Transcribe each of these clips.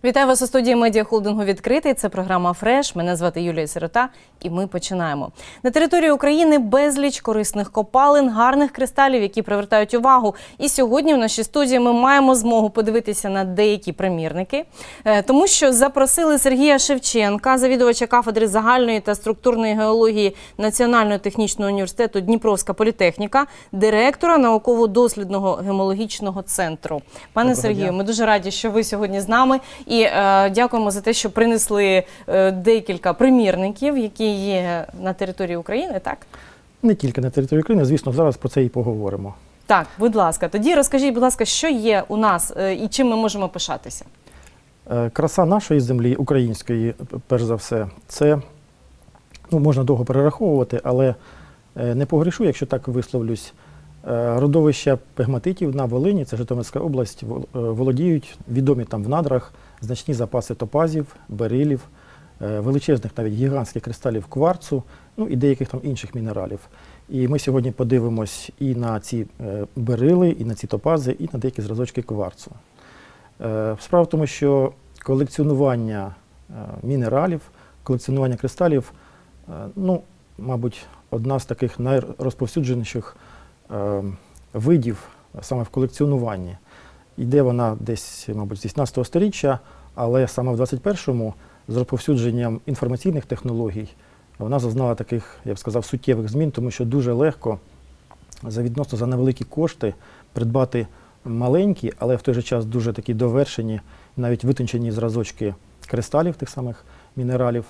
Вітаю вас у студії медіахолдингу «Відкритий». Це програма «Фреш». Мене звати Юлія Сирота і ми починаємо. На території України безліч корисних копалин, гарних кристалів, які привертають увагу. І сьогодні в нашій студії ми маємо змогу подивитися на деякі примірники, тому що запросили Сергія Шевченка, завідувача кафедри загальної та структурної геології Національного технічного університету Дніпровська політехніка, директора науково-дослідного гемологічного центру. Пане Сергію, ми дуже раді, що ви сьогодні з нами. І дякуємо за те, що принесли декілька примірників, які є на території України, так? Не тільки на території України, звісно, зараз про це і поговоримо. Так, будь ласка. Тоді розкажіть, будь ласка, що є у нас і чим ми можемо пишатися? Краса нашої землі, української, перш за все, це, можна довго перераховувати, але не погрішу, якщо так висловлюсь. Родовища пегматитів на Волині, це Житомирська область, володіють відомі там в надрах значні запаси топазів, берилів, величезних навіть гігантських кристалів кварцу, і деяких там інших мінералів. І ми сьогодні подивимось і на ці берили, і на ці топази, і на деякі зразочки кварцу. Справа в тому, що колекціонування мінералів, колекціонування кристалів, мабуть, одна з таких найрозповсюдженіших видів саме в колекціонуванні. Йде вона десь, мабуть, з 18 століття, але саме в 21-му з розповсюдженням інформаційних технологій вона зазнала таких, я б сказав, суттєвих змін, тому що дуже легко відносно за невеликі кошти придбати маленькі, але в той же час дуже такі довершені, навіть витончені зразочки кристалів тих самих мінералів,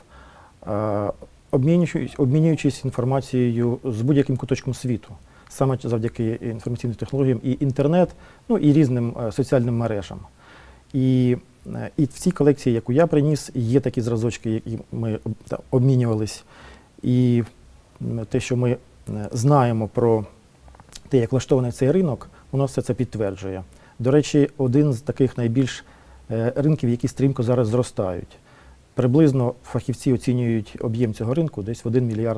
обмінюючись інформацією з будь-яким куточком світу. Саме завдяки інформаційним технологіям і інтернет, і різним соціальним мережам. І в цій колекції, яку я приніс, є такі зразочки, які ми обмінювались. І те, що ми знаємо про те, як влаштований цей ринок, воно все це підтверджує. До речі, один з таких найбільш ринків, які стрімко зараз зростають. Приблизно фахівці оцінюють об'єм цього ринку десь в $1 мільярд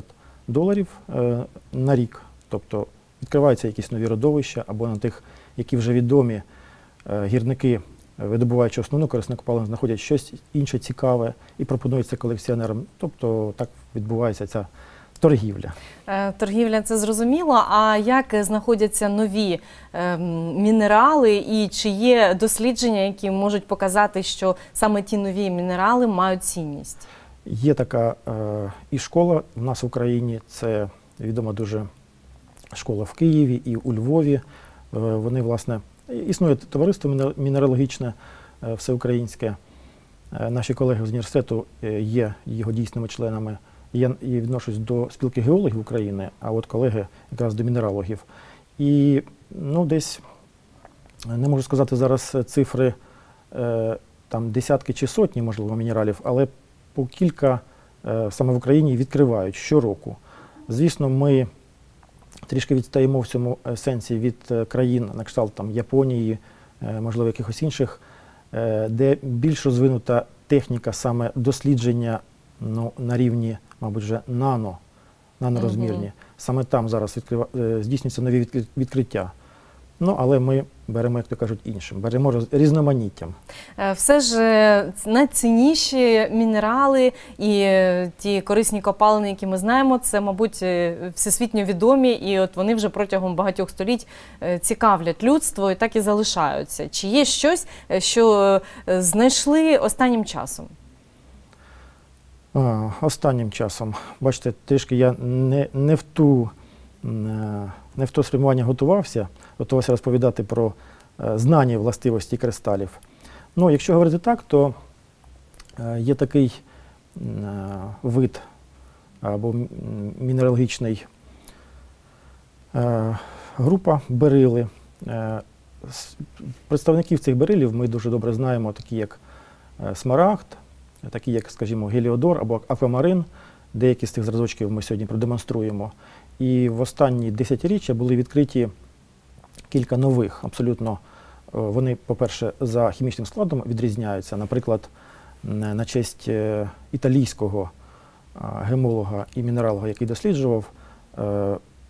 на рік. Тобто відкриваються якісь нові родовища, або на тих, які вже відомі, гірники, видобуваючи основну корисну копалину, знаходять щось інше цікаве і пропонують це колекціонерам. Тобто так відбувається ця торгівля. Торгівля – це зрозуміло. А як знаходяться нові мінерали і чи є дослідження, які можуть показати, що саме ті нові мінерали мають цінність? Є така і школа в нас в Україні, це відома дуже школа в Києві і у Львові. Вони, власне, існує товариство мінералогічне всеукраїнське. Наші колеги з університету є його дійсними членами. Я відношусь до спілки геологів України, а от колеги якраз до мінералогів. І десь, не можу сказати зараз цифри, там десятки чи сотні, можливо, мінералів, але по кілька саме в Україні відкривають щороку. Звісно, ми трішки відстаємо в цьому сенсі від країн на кшталт там Японії, можливо, якихось інших, де більш розвинута техніка саме дослідження на рівні, мабуть, вже нанорозмірні. Саме там зараз здійснюються нові відкриття. Але ми беремо, як то кажуть, іншим, беремо різноманіттям. Все ж найцінніші мінерали і ті корисні копалини, які ми знаємо, це, мабуть, всесвітньо відомі, і от вони вже протягом багатьох століть цікавлять людство і так і залишаються. Чи є щось, що знайшли останнім часом? Останнім часом. Бачите, трішки я не в то спрямування готувався розповідати про знані властивості кристалів. Якщо говорити так, то є такий вид або мінералогічний група берили. Представників цих берилів ми дуже добре знаємо, такі як смарагд, такі як, скажімо, геліодор або аквамарин. Деякі з цих зразочків ми сьогодні продемонструємо. І в останні десятиріччя були відкриті кілька нових. Абсолютно вони, по-перше, за хімічним складом відрізняються. Наприклад, на честь італійського гемолога і мінералога, який досліджував,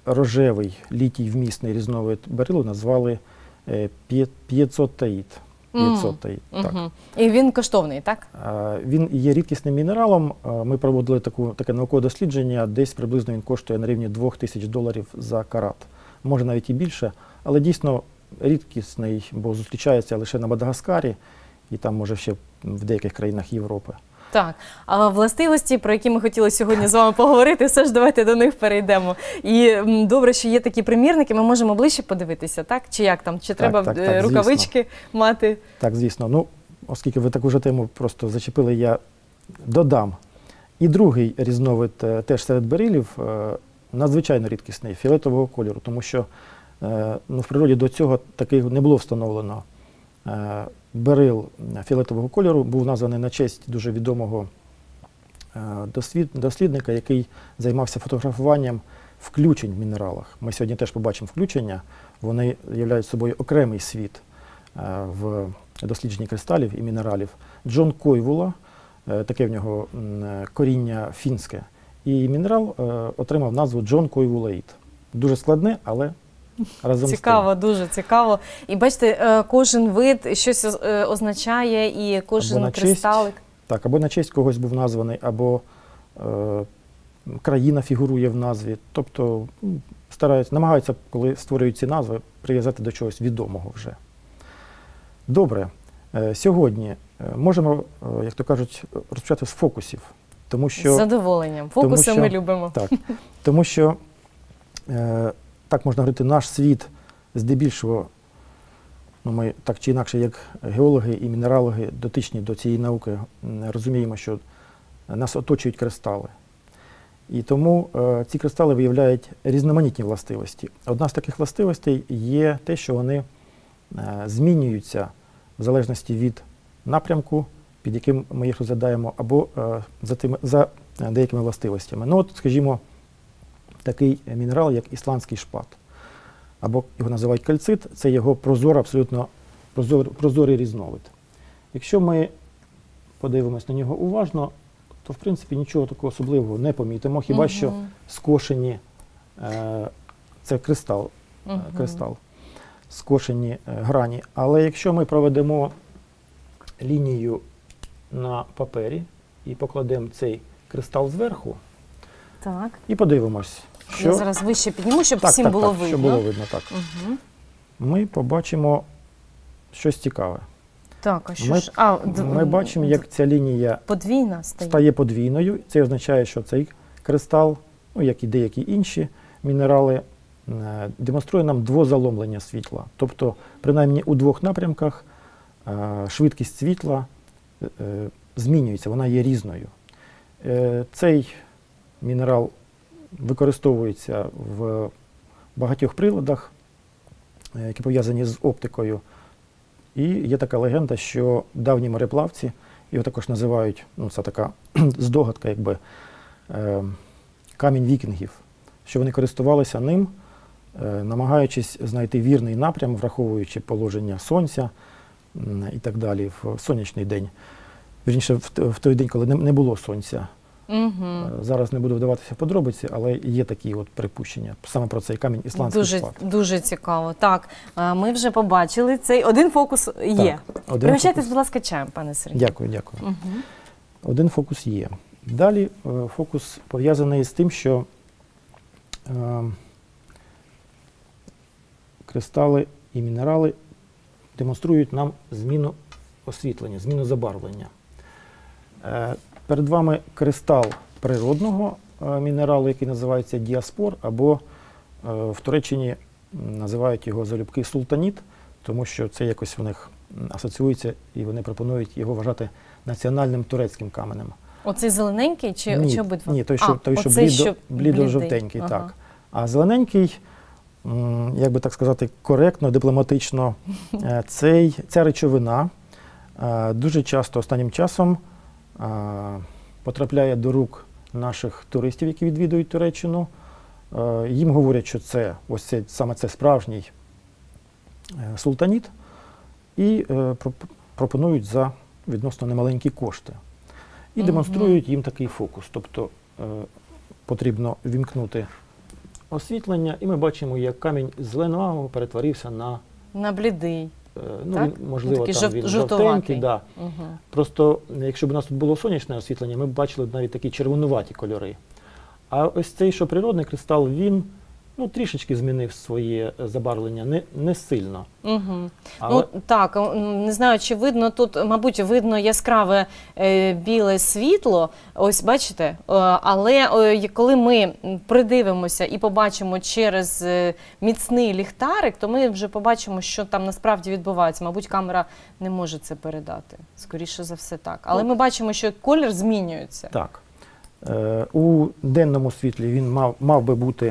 рожевий літій-вмісний різновид берилу назвали п'єцотаїд. 500-й. Так. І він коштовний, так? Він є рідкісним мінералом. Ми проводили таке наукове дослідження, десь приблизно він коштує на рівні $2000 за карат. Може навіть і більше, але дійсно рідкісний, бо зустрічається лише на Мадагаскарі і там, може, ще в деяких країнах Європи. Так, а властивості, про які ми хотіли сьогодні з вами поговорити, все ж давайте до них перейдемо. І добре, що є такі примірники, ми можемо ближче подивитися, так? Чи як там? Чи треба рукавички звісно. мати? Так, звісно. Ну, оскільки ви таку ж тему просто зачепили, я додам. І другий різновид теж серед берилів надзвичайно рідкісний, фіолетового кольору, тому що в природі до цього таких не було встановлено. Берил фіолетового кольору був названий на честь дуже відомого дослідника, який займався фотографуванням включень в мінералах. Ми сьогодні теж побачимо включення, вони являють собою окремий світ в дослідженні кристалів і мінералів. Джон Койвула, таке в нього коріння фінське, і мінерал отримав назву Джон Койвулеїд. Дуже складне, але разом цікаво, з тим. дуже цікаво. І бачите, кожен вид щось означає, і кожен кристалик. Так, або на честь когось був названий, або країна фігурує в назві. Тобто намагаються, коли створюють ці назви, прив'язати до чогось відомого вже. Добре. Сьогодні можемо, як то кажуть, розпочати з фокусів. Тому що, з задоволенням. Фокуси ми любимо. Так, тому що так можна говорити, наш світ здебільшого, ми так чи інакше, як геологи і мінералоги, дотичні до цієї науки, розуміємо, що нас оточують кристали. І тому ці кристали виявляють різноманітні властивості. Одна з таких властивостей є те, що вони змінюються в залежності від напрямку, під яким ми їх розглядаємо, або за деякими властивостями. Ну от, скажімо, такий мінерал, як ісландський шпат, або його називають кальцит, це його абсолютно прозорий різновид. Якщо ми подивимось на нього уважно, то в принципі нічого такого особливого не помітимо, хіба що скошені, це кристал, скошені грані. Але якщо ми проведемо лінію на папері і покладемо цей кристал зверху, так, і подивимось, що... Я зараз вище підніму, щоб всім було видно. Щоб було видно, так. Ми побачимо щось цікаве. Так, а що ж? Ми бачимо, як ця лінія подвійна стає подвійною. Це означає, що цей кристал, як і деякі інші мінерали, демонструє нам двозаломлення світла. Тобто, принаймні у двох напрямках швидкість світла змінюється, вона є різною. Цей мінерал використовується в багатьох приладах, які пов'язані з оптикою. І є така легенда, що давні мореплавці, його також називають, це така здогадка, якби, камінь вікінгів, що вони користувалися ним, намагаючись знайти вірний напрям, враховуючи положення сонця і так далі в сонячний день. Вірніше, в той день, коли не було сонця. Зараз не буду вдаватися в подробиці, але є такі от припущення саме про цей камінь ісландський шпат. Дуже цікаво. Так, ми вже побачили цей. Один фокус є. Пригощайтесь, будь ласка, чаєм, пане Сергію. Дякую. Один фокус є. Далі фокус пов'язаний з тим, що кристали і мінерали демонструють нам зміну освітлення, зміну забарвлення. Перед вами кристал природного мінералу, який називається діаспор, або в Туреччині називають його залюбки султаніт, тому що це якось в них асоціюється і вони пропонують його вважати національним турецьким каменем. Оцей зелененький чи обидва? Ні, той, що блідо-жовтенький. Так. А зелененький, як би так сказати, коректно, дипломатично, ця речовина дуже часто останнім часом потрапляє до рук наших туристів, які відвідують Туреччину. Їм говорять, що саме це справжній султаніт, і пропонують за відносно немаленькі кошти. І демонструють їм такий фокус. Тобто потрібно вімкнути освітлення, і ми бачимо, як камінь зеленого перетворився на блідий. ну, Так? він, можливо, Такий там він жовтуватий. жовтенький. Да. Угу. Просто, якщо б у нас тут було сонячне освітлення, ми б бачили навіть такі червонуваті кольори. А ось цей, що природний кристал, він ну, трішечки змінив своє забарвлення, не сильно. Угу. Але... Ну так, не знаю, чи видно тут, мабуть, видно яскраве біле світло, ось бачите, але коли ми придивимося і побачимо через міцний ліхтарик, то ми вже побачимо, що там насправді відбувається. Мабуть, камера не може це передати, скоріше за все так. Але ми бачимо, що колір змінюється. Так. У денному світлі він мав би бути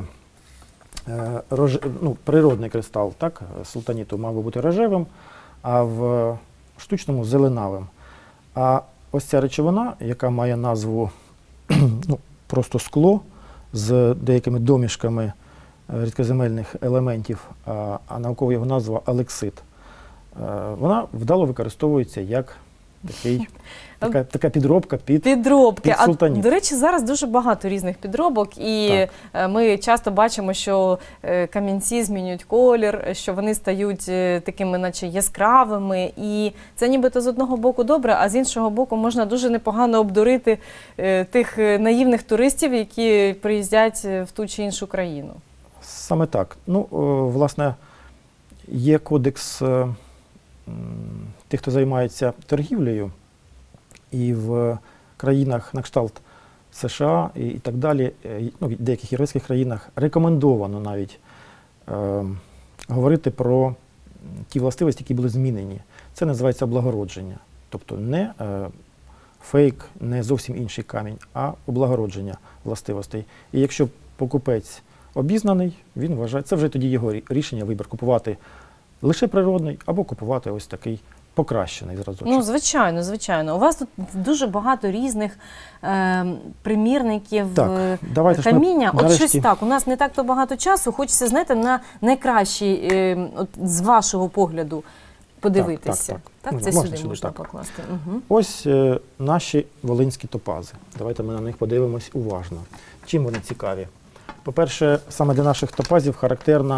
природний кристал, так, султаніту мав би бути рожевим, а в штучному зеленавим. А ось ця речовина, яка має назву ну, просто скло з деякими домішками рідкоземельних елементів, а наукова його назва алексит, вона вдало використовується як така підробка під султаніт. До речі, зараз дуже багато різних підробок, і ми часто бачимо, що камінці змінюють колір, що вони стають такими наче яскравими, і це нібито з одного боку добре, а з іншого боку можна дуже непогано обдурити тих наївних туристів, які приїздять в ту чи іншу країну. Саме так. Ну, власне, є кодекс тих, хто займається торгівлею, і в країнах на кшталт США і так далі, ну, в деяких європейських країнах рекомендовано навіть говорити про ті властивості, які були змінені. Це називається облагородження. Тобто не фейк, не зовсім інший камінь, а облагородження властивостей. І якщо покупець обізнаний, він вважає, це вже тоді його рішення, вибір, купувати лише природний або купувати ось такий покращений зразочок. Ну, звичайно, звичайно. У вас тут дуже багато різних примірників каміння. От щось так, у нас не так-то багато часу, хочеться, знаєте, на найкращий, з вашого погляду, подивитися. Так, це сюди можна покласти. Угу. Ось наші волинські топази. Давайте ми на них подивимось уважно. Чим вони цікаві? По-перше, саме для наших топазів характерна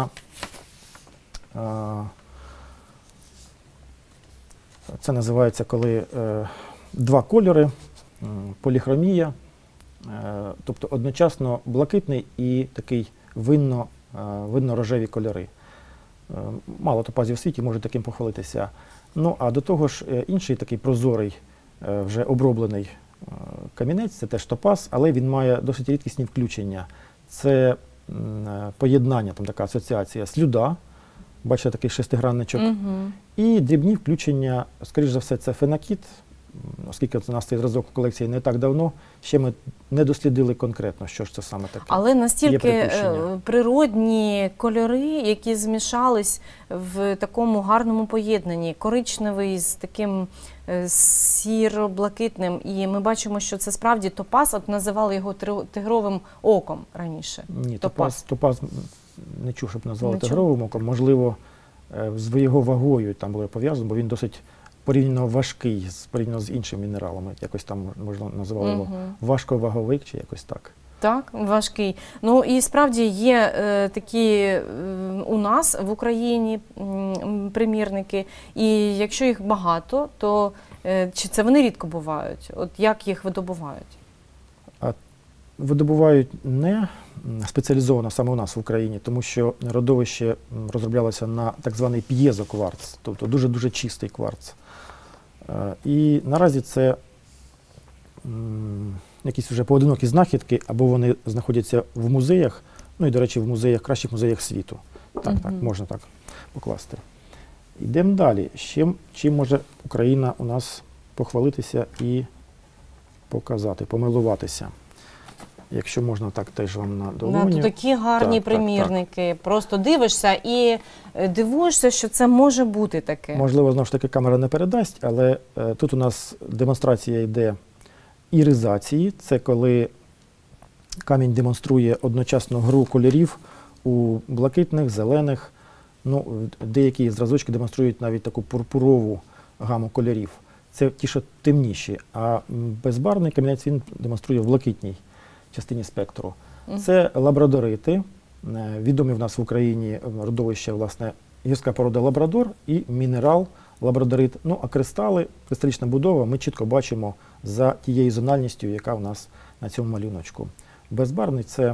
це називається, коли два кольори, поліхромія, тобто одночасно блакитний і такий винно-рожеві кольори. Мало топазів в світі може таким похвалитися. Ну, а до того ж, інший такий прозорий, вже оброблений камінець, це теж топаз, але він має досить рідкісні включення. Це поєднання, там така асоціація слюда, бачите, такий шестигранничок, і дрібні включення, скоріш за все, це фенакіт, оскільки у нас цей зразок у колекції не так давно, ще ми не дослідили конкретно, що ж це саме таке. Але настільки природні кольори, які змішались в такому гарному поєднанні, коричневий з таким сіро-блакитним, і ми бачимо, що це справді топаз, от називали його тигровим оком раніше. Ні, топаз не чув, щоб назвали тигровим оком, можливо, з його вагою там було пов'язано, бо він досить порівняно важкий, порівняно з іншими мінералами. Якось там, можна називали його важковаговик чи якось так. Так, важкий. Ну і справді є такі у нас в Україні примірники, і якщо їх багато, то чи це вони рідко бувають? От як їх видобувають? Видобувають не спеціалізовано саме у нас в Україні, тому що родовище розроблялося на так званий п'єзокварц, тобто дуже-дуже чистий кварц. І наразі це якісь вже поодинокі знахідки, або вони знаходяться в музеях, ну і, до речі, в музеях, кращих музеях світу. Так, можна так покласти. Йдемо далі. Чим може Україна у нас похвалитися і показати, помилуватися? Якщо можна, так теж вам на долоні. Тут такі гарні примірники. Просто дивишся і дивуєшся, що це може бути таке. Можливо, знову ж таки, камера не передасть, але тут у нас демонстрація йде іризації. Це коли камінь демонструє одночасно гру кольорів у блакитних, зелених. Ну, деякі зразочки демонструють навіть таку пурпурову гаму кольорів. Це ті, що темніші. А безбарвний камінець він демонструє в блакитній частині спектру. Це лабрадорити, відомі в нас в Україні родовище, власне, гірська порода лабрадор і мінерал лабрадорит. Ну, а кристали, кристалічна будова ми чітко бачимо за тією зональністю, яка в нас на цьому малюночку. Безбарвний – це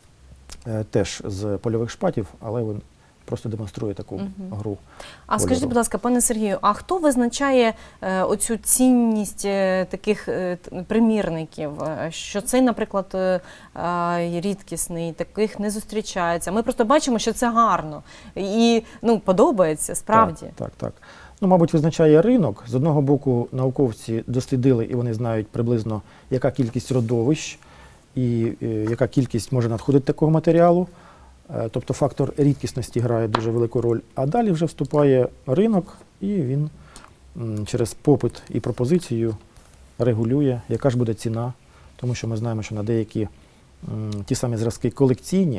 теж з польових шпатів, але він просто демонструє таку гру. А скажіть, будь ласка, пане Сергію, а хто визначає оцю цінність таких примірників? Що цей, наприклад, рідкісний, таких не зустрічається? Ми просто бачимо, що це гарно і подобається, справді. Так. Ну, мабуть, визначає ринок. З одного боку, науковці дослідили, і вони знають приблизно, яка кількість родовищ і яка кількість може надходити такого матеріалу. Тобто фактор рідкісності грає дуже велику роль. А далі вже вступає ринок, і він через попит і пропозицію регулює, яка ж буде ціна. Тому що ми знаємо, що на деякі ті самі зразки колекційні,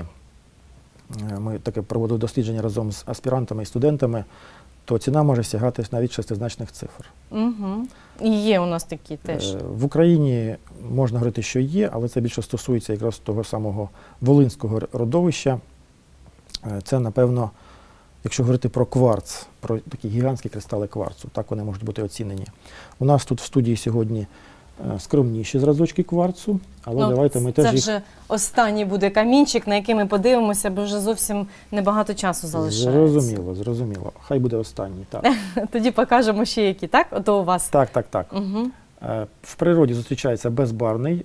ми таке проводили дослідження разом з аспірантами і студентами, то ціна може сягати навіть шестизначних цифр. І є у нас такі теж. В Україні можна говорити, що є, але це більше стосується якраз того самого волинського родовища. Це, напевно, якщо говорити про кварц, про такі гігантські кристали кварцу, так вони можуть бути оцінені. У нас тут в студії сьогодні скромніші зразочки кварцу, але давайте ми теж їх... Це вже останній буде камінчик, на який ми подивимося, бо вже зовсім небагато часу залишається. Зрозуміло. Хай буде останній, так. Тоді покажемо ще які, так? Ото у вас. Так. В природі зустрічається безбарвний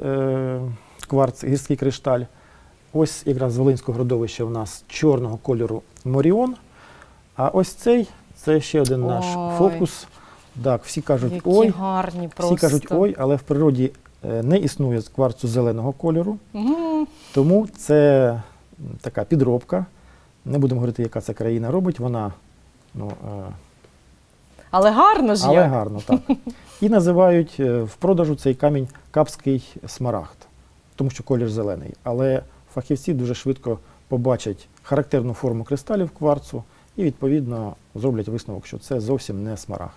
кварц, гірський кришталь. Ось якраз з волинського родовища у нас чорного кольору моріон. А ось цей, це ще один наш фокус. Так, всі кажуть, які гарні просто. Всі кажуть, але в природі не існує кварцу зеленого кольору. Тому це така підробка. Не будемо говорити, яка це країна робить. Вона, але гарно ж Але гарно, так. І називають в продажу цей камінь капський смарагд, тому що колір зелений. Але фахівці дуже швидко побачать характерну форму кристалів кварцу і, відповідно, зроблять висновок, що це зовсім не смарагд.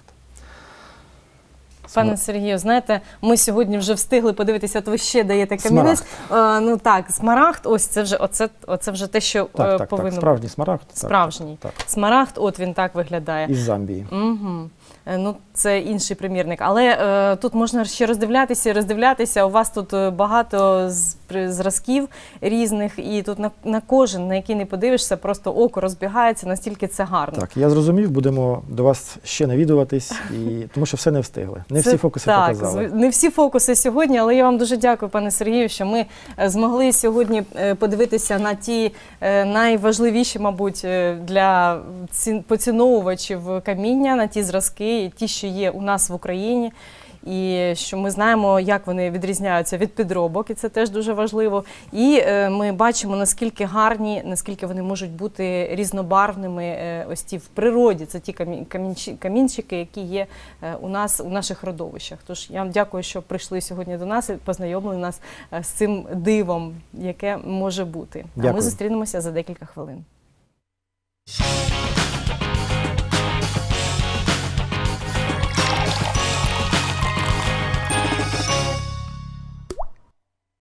Пане Сергію, знаєте, ми сьогодні вже встигли подивитися, от ви ще даєте камінець. Смарагд, ось це вже те, що повинно бути. Справжній смарагд. Справжній. Смарагд, от він так виглядає. Із Замбії. Це інший примірник. Але тут можна ще роздивлятися. У вас тут багато зразків різних, і тут на кожен, на який не подивишся, просто око розбігається, настільки це гарно. Так, я зрозумів, будемо до вас ще навідуватись, тому що все не встигли. Не всі фокуси показали. Не всі фокуси сьогодні, але я вам дуже дякую, пане Сергію, що ми змогли сьогодні подивитися на ті найважливіші, мабуть, для поціновувачів каміння, на ті зразки, ті, що є у нас в Україні, і що ми знаємо, як вони відрізняються від підробок, і це теж дуже важливо. І ми бачимо, наскільки гарні, наскільки вони можуть бути різнобарвними ось ті в природі. Це ті камінчики, які є у нас, у наших родовищах. Тож я вам дякую, що прийшли сьогодні до нас і познайомили нас з цим дивом, яке може бути. Дякую. А ми зустрінемося за декілька хвилин.